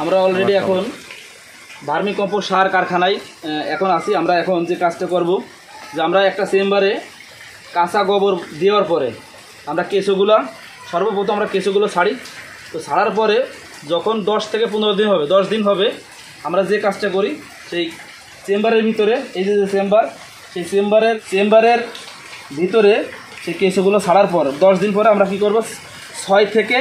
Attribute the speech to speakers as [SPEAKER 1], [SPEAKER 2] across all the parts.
[SPEAKER 1] আমরা অলরেডি এখন vermi compost সার কারখানায় এখন আছি। আমরা এখন যে কাজটা করব যে আমরা একটা চেম্বারে কাঁচা গোবর দেওয়ার পরে আমরা কেঁচোগুলো সর্বপ্রথম আমরা কেঁচোগুলো ছাড়ি। তো ছাড়ার পরে যখন 10 থেকে 15 দিন হবে, 10 দিন হবে, আমরা যে কাজটা করি সেই চেম্বারের ভিতরে, এই যে চেম্বার, সেই চেম্বারের ভিতরে সেই কেঁচোগুলো ছাড়ার পর 10 দিন পরে আমরা কি করব, 6 থেকে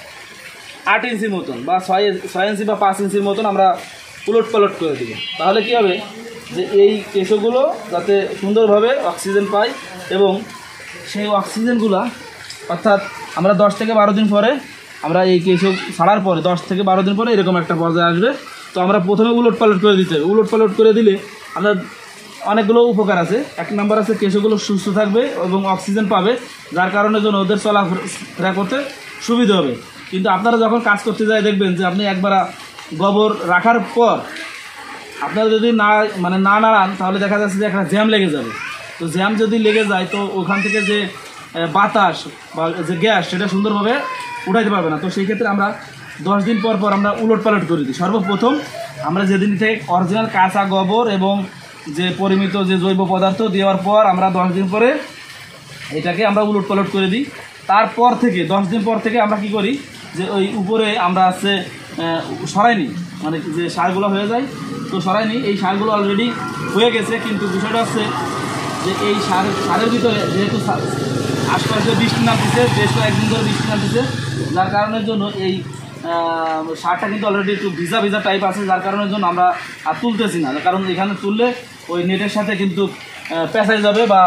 [SPEAKER 1] 8 ইঞ্চির মতন বা 6 ইঞ্চি বা 5 ইঞ্চির মতন আমরা উলট পালট করে দেব। তাহলে কি হবে যে এই কেঁচোগুলো যাতে সুন্দরভাবে অক্সিজেন পায় এবং সেই অক্সিজেনগুলো অর্থাৎ আমরা 10 থেকে 12 দিন পরে আমরা এই কেঁচো ছাড়ার পরে 10 থেকে 12 দিন পরে এরকম একটা পর্যায়ে আসবে। তো আমরা প্রথমে উলট পালট করে দিতে হবে। উলট পালট করে দিলে আমরা অনেকগুলো উপকার আছে। এক নম্বর আছে কেঁচোগুলো সুস্থ থাকবে এবং অক্সিজেন পাবে, যার কারণে জন্য ওদের চলাফেরা করতে সুবিধা হবে। কিন্তু আপনারা যখন কাজ করতে যায় দেখবেন যে আপনি একবার গোবর রাখার পর আপনারা যদি না নাড়ান তাহলে দেখা যাচ্ছে যে একটা জ্যাম লেগে যাবে। তো জ্যাম যদি লেগে যায় তো ওখান থেকে যে বাতাস বা যে গ্যাস সেটা সুন্দরভাবে উঠাইতে পারবে না। তো সেই ক্ষেত্রে আমরা 10 দিন পর পর আমরা উলট পালট করে দিই। সর্বপ্রথম আমরা যেদিন থেকে অরিজিনাল কাঁচা গোবর এবং যে পরিমিত যে জৈব পদার্থ দেওয়ার পর আমরা 10 দিন পরে এটাকে আমরা উলট পালট করে দিই। তারপর থেকে 10 দিন পর থেকে আমরা কি করি যে ওই উপরে আমরা আছে সরাই নিই, মানে যে সারগুলো হয়ে যায় তো সরাই নিই। এই সারগুলো অলরেডি হয়ে গেছে, কিন্তু বিষয়টা হচ্ছে যে এই সারের ভিতরে যেহেতু আশপাশে বৃষ্টি নামতেছে, বেশ কয়েকদিন ধরে বৃষ্টি নামতেছে, যার কারণের জন্য এই সারটা কিন্তু অলরেডি একটু ভিজা ভিজা টাইপ আছে, যার কারণের জন্য আমরা আর তুলতেছি না। কারণ এখানে তুললে ওই নেটের সাথে কিন্তু পেঁচাই যাবে বা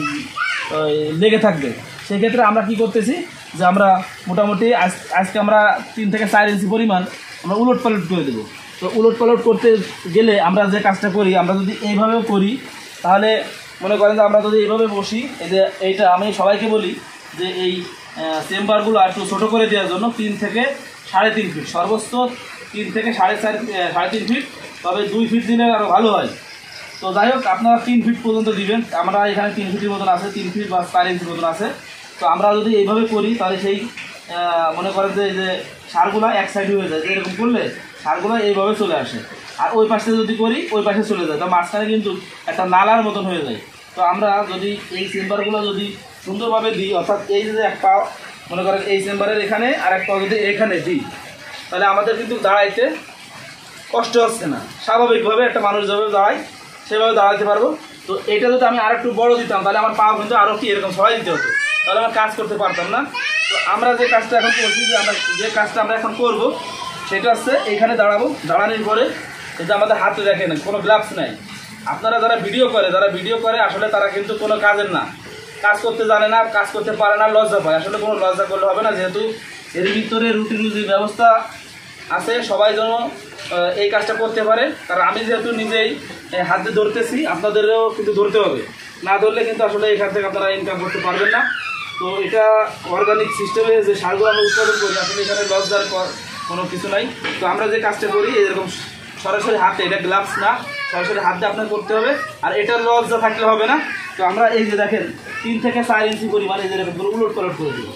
[SPEAKER 1] লেগে থাকবে। সেক্ষেত্রে আমরা কি করতেছি যে আমরা মোটামুটি আজকে আমরা 3 থেকে 4 ইঞ্চি পরিমাণ আমরা উলট পালট করে দেবো। তো উলট পালট করতে গেলে আমরা যে কাজটা করি, আমরা যদি এইভাবেও করি তাহলে মনে করেন যে আমরা যদি এইভাবে বসি, এইটা আমি সবাইকে বলি যে এই চেম্বারগুলো একটু ছোটো করে দেওয়ার জন্য 3 থেকে 3.5 ফিট, সর্বোচ্চ 3 থেকে 3.5 ফিট, তবে 2 ফিট দিলে আরও ভালো হয়। তো যাই হোক আপনারা 3 ফিট পর্যন্ত দিবেন। আমরা এখানে 3 ফিটের মতন আছে, 3 ফিট বা 4 ইঞ্চির মতন আছে। তো আমরা যদি এইভাবে করি তাহলে সেই মনে করেন যে এই যে সারগুলো এক সাইড হয়ে যায়, এরকম করলে সারগুলো এইভাবে চলে আসে। আর ওই পাশে যদি করি ওই পাশে চলে যায়, তো মাঝখানে কিন্তু একটা নালার মতন হয়ে যায়। তো আমরা যদি এই চেম্বারগুলো যদি সুন্দরভাবে দিই, অর্থাৎ এই যে এক পা মনে করেন এই চেম্বারের এখানে আর এক পা যদি এখানে দিই, তাহলে আমাদের কিন্তু দাঁড়াইতে কষ্ট হচ্ছে না। স্বাভাবিকভাবে একটা মানুষ যেভাবে দাঁড়ায় সেভাবে দাঁড়াতে পারবো। তো এটা যদি আমি আর একটু বড় দিতাম তাহলে আমার পা কিন্তু আরও কি এরকম সবাই দিতে হতো, তাহলে আমার কাজ করতে পারতাম না। তো আমরা যে কাজটা এখন করছি, যে কাজটা আমরা এখন করবো সেটা হচ্ছে এইখানে দাঁড়াবো। দাঁড়ানোর পরে এই যে আমাদের হাতে দেখেন কোনো গ্লাভস নাই। আপনারা যারা ভিডিও করে আসলে তারা কিন্তু কোনো কাজের না, কাজ করতে জানে না, কাজ করতে পারে না, লজ্জা পায়। আসলে কোনো লজ্জা করলে হবে না, যেহেতু এর ভিতরে রুটি ব্যবস্থা আছে, সবাই যেন এই কাজটা করতে পারে। কারণ আমি যেহেতু নিজেই হাতে ধরতেছি, আপনাদেরও কিন্তু ধরতে হবে, না ধরলে কিন্তু আসলে এখান থেকে আপনারা ইনকাম করতে পারবেন না। তো এটা অর্গানিক সিস্টেমে যে সারগুলো আমরা উৎপাদন করি, আসলে এখানে লজ্জার কোনো কিছু নাই। তো আমরা যে কাজটা করি এরকম সরাসরি হাতে, এটা গ্লাভস না, সরাসরি হাত দিয়ে আপনার করতে হবে, আর এটার লজ্জা থাকলে হবে না। তো আমরা এই যে দেখেন 3 থেকে 4 ইঞ্চি পরিমাণ এই যেরকম উলট পালট করে দেবো।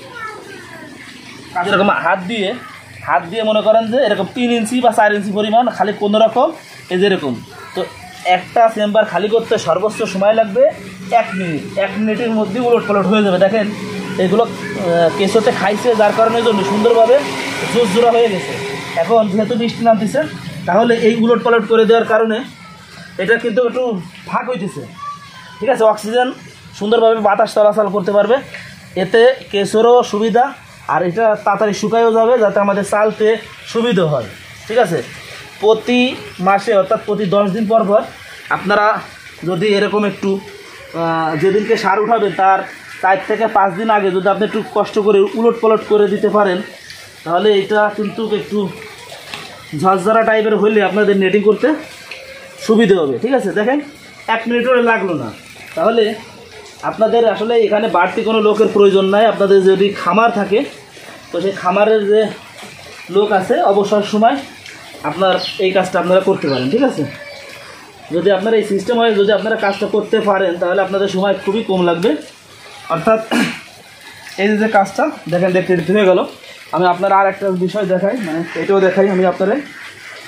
[SPEAKER 1] এরকম হাত দিয়ে মনে করেন যে এরকম 3 ইঞ্চি বা 4 ইঞ্চি পরিমাণ খালি কোনো রকম এই যেরকম। তো একটা চেম্বার খালি করতে সর্বোচ্চ সময় লাগবে 1 মিনিট। 1 মিনিটের মধ্যে উলট পালট হয়ে যাবে। দেখেন এগুলো কেঁচোতে খাইছে, যার কারণের জন্য সুন্দরভাবে জোড়া হয়ে গেছে। এখন যেহেতু বৃষ্টি নামতেছে, তাহলে এই উলট পালট করে দেওয়ার কারণে এটা কিন্তু একটু ফাঁক হইতেছে, ঠিক আছে। অক্সিজেন সুন্দরভাবে বাতাস চলাচল করতে পারবে, এতে কেঁচোরও সুবিধা, আর এটা তাড়াতাড়ি শুকায়ও যাবে যাতে আমাদের চালতে সুবিধা হয়, ঠিক আছে। প্রতি মাসে অর্থাৎ প্রতি 10 দিন পর পর আপনারা যদি এরকম একটু যেদিনকে সার উঠাবে তার 4 থেকে 5 দিন আগে যদি আপনি একটু কষ্ট করে উলট পালট করে দিতে পারেন, তাহলে এটা কিন্তু একটু ঝরঝরা টাইপের হলে আপনাদের নেটিং করতে সুবিধা হবে, ঠিক আছে। দেখেন 1 মিনিটও লাগলো না। তাহলে আপনাদের আসলে এখানে বাড়তি কোনো লোকের প্রয়োজন নাই। আপনাদের যদি খামার থাকে তো সেই খামারের যে লোক আছে অবসর সময় আপনার এই কাজটা আপনারা করতে পারেন, ঠিক আছে। যদি আপনারা এই সিস্টেম হয়, যদি আপনারা কাজটা করতে পারেন তাহলে আপনাদের সময় খুবই কম লাগবে। অর্থাৎ এই যে কাজটা দেখেন দেখতে হয়ে গেল। আমি আপনারা আর একটা বিষয় দেখাই, মানে এটাও দেখাই আমি আপনারা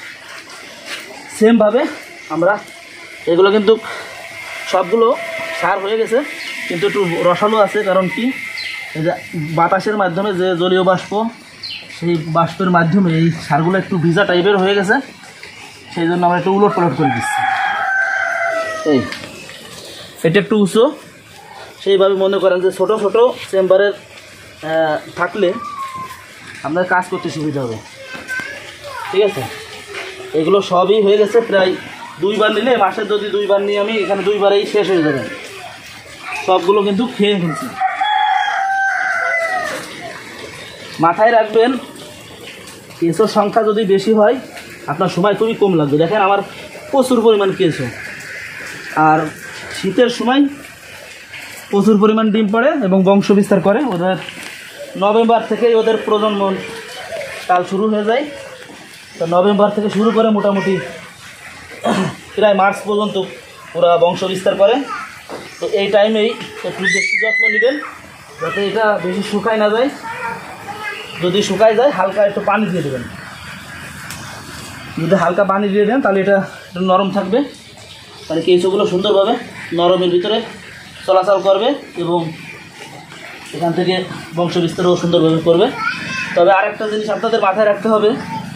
[SPEAKER 1] সেমভাবে আমরা এগুলো কিন্তু সবগুলো সার হয়ে গেছে, কিন্তু একটু রসালো আছে। কারণ কি, এই যে বাতাসের মাধ্যমে যে জলীয় বাষ্প, সেই বাষ্পের মাধ্যমে এই সারগুলো একটু ভিজা টাইপের হয়ে গেছে, সেই জন্য আমরা একটু উলট পালট করে দিচ্ছি। এটা একটু উঁচু, সেইভাবে মনে করেন যে ছোটো ছোটো চেম্বারের থাকলে আপনার কাজ করতে সুবিধা হবে। ঠিক আছে, এগুলো সবই হয়ে গেছে। প্রায় 2 বার নিলে, মাসে যদি 2 বার নিয়ে আমি এখানে 2 বারেই শেষ হয়ে যাবে। সবগুলো কিন্তু খেয়ে ফেলছি। মাথায় রাখবেন, কেঁচোর সংখ্যা যদি বেশি হয় আপনার সময় খুবই কম লাগবে। দেখেন আমার প্রচুর পরিমাণ কেঁচো, আর শীতের সময় প্রচুর পরিমাণ ডিম পড়ে এবং বংশ বিস্তার করে। ওদের নভেম্বর থেকেই ওদের প্রজন্ম কাল শুরু হয়ে যায়। তো নভেম্বর থেকে শুরু করে মোটামুটি প্রায় মার্চ পর্যন্ত ওরা বংশ বিস্তার করে। তো এই টাইমেই একটু বেশি যত্ন নেবেন যাতে এটা বেশি শুকায় না যায়। যদি শুকায় যায় হালকা একটু পানি দিয়ে দেবেন। যদি হালকা পানি দিয়ে দেন তাহলে এটা একটু নরম থাকবে, তাহলে কেঁচোগুলো সুন্দরভাবে নরমের ভিতরে চলাচল করবে এবং এখান থেকে বংশ বিস্তারও সুন্দরভাবে করবে। তবে আরেকটা জিনিস আপনাদের মাথায় রাখতে হবে,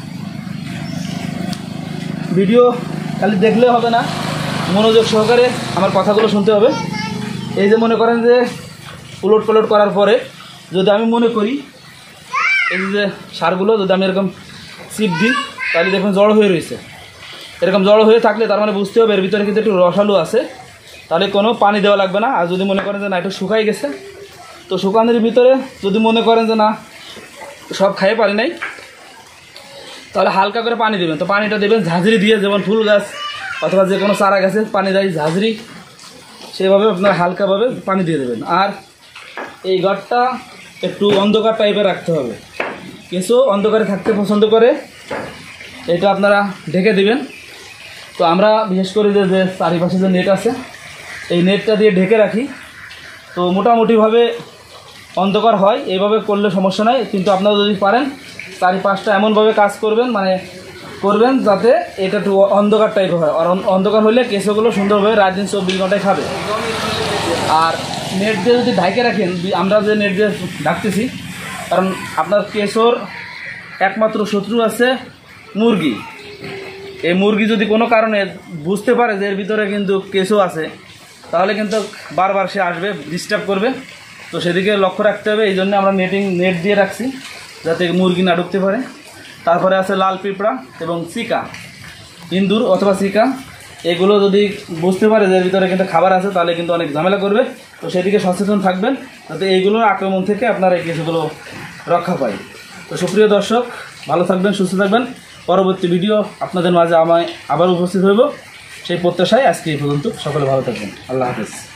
[SPEAKER 1] ভিডিও খালি দেখলে হবে না, মনোযোগ সহকারে আমার কথাগুলো শুনতে হবে। এই যে মনে করেন যে উলট পালট করার পরে যদি আমি মনে করি এই যে সারগুলো যদি আমি এরকম চিপ দিই, তাহলে দেখুন জড়ো হয়ে রয়েছে। এরকম জড়ো হয়ে থাকলে তার মানে বুঝতে হবে এর ভিতরে কিন্তু একটু রসালো আছে, তাহলে কোনো পানি দেওয়া লাগবে না। আর যদি মনে করেন যে না একটু শুকাই গেছে, তো শুকানোর ভিতরে যদি মনে করেন যে না সব খাইয়ে পারি নাই, তাহলে হালকা করে পানি দেবেন। তো পানিটা দেবেন ঝাঁঝরি দিয়ে, যেমন ফুল গাছ অথবা যে কোনো চারা গাছে পানি দেয় ঝাঁঝরি, সেভাবে আপনার হালকাভাবে পানি দিয়ে দেবেন। আর এই ঘরটা একটু অন্ধকার টাইপের রাখতে হবে। কেঁচো অন্ধকারে থাকতে পছন্দ করে, এটা আপনারা ঢেকে দিবেন। তো আমরা বিশেষ করে যে চারিপাশে যে নেট আছে, এই নেটটা দিয়ে ঢেকে রাখি। তো মোটামুটিভাবে অন্ধকার হয়, এইভাবে করলে সমস্যা নাই। কিন্তু আপনারা যদি পারেন চারিপাশটা এমনভাবে কাজ করবেন, মানে করবেন যাতে এটা একটু অন্ধকার টাইপের হয়। আর অন্ধকার হলে কেঁচোগুলো সুন্দরভাবে রাত দিন 24 ঘন্টায় খাবে। আর নেট দিয়ে যদি ঢাকে রাখেন, আমরা যে নেট দিয়ে ঢাকতেছি, কারণ আপনার কেঁচোর একমাত্র শত্রু আছে মুরগি। এই মুরগি যদি কোনো কারণে বুঝতে পারে যে এর ভিতরে কিন্তু কেঁচো আছে, তাহলে কিন্তু বারবার সে আসবে, ডিস্টার্ব করবে। তো সেদিকে লক্ষ্য রাখতে হবে। এই জন্য আমরা নেট দিয়ে রাখছি যাতে মুরগি না ঢুকতে পারে। তারপরে আছে লাল পিঁপড়া এবং চিকা, ইন্দুর অথবা চিকা। এগুলো যদি বুঝতে পারে যে এর ভিতরে কিন্তু খাবার আছে, তাহলে কিন্তু অনেক ঝামেলা করবে। তো সেদিকে সচেতন থাকবেন যাতে এইগুলোর আক্রমণ থেকে আপনার এই কেঁচোগুলো রক্ষা পায়। তো সুপ্রিয় দর্শক, ভালো থাকবেন, সুস্থ থাকবেন। পরবর্তী ভিডিও আপনাদের মাঝে আবার উপস্থিত হইব, সেই প্রত্যাশায় আজকে এই পর্যন্ত। সকলে ভালো থাকবেন। আল্লাহ হাফেজ।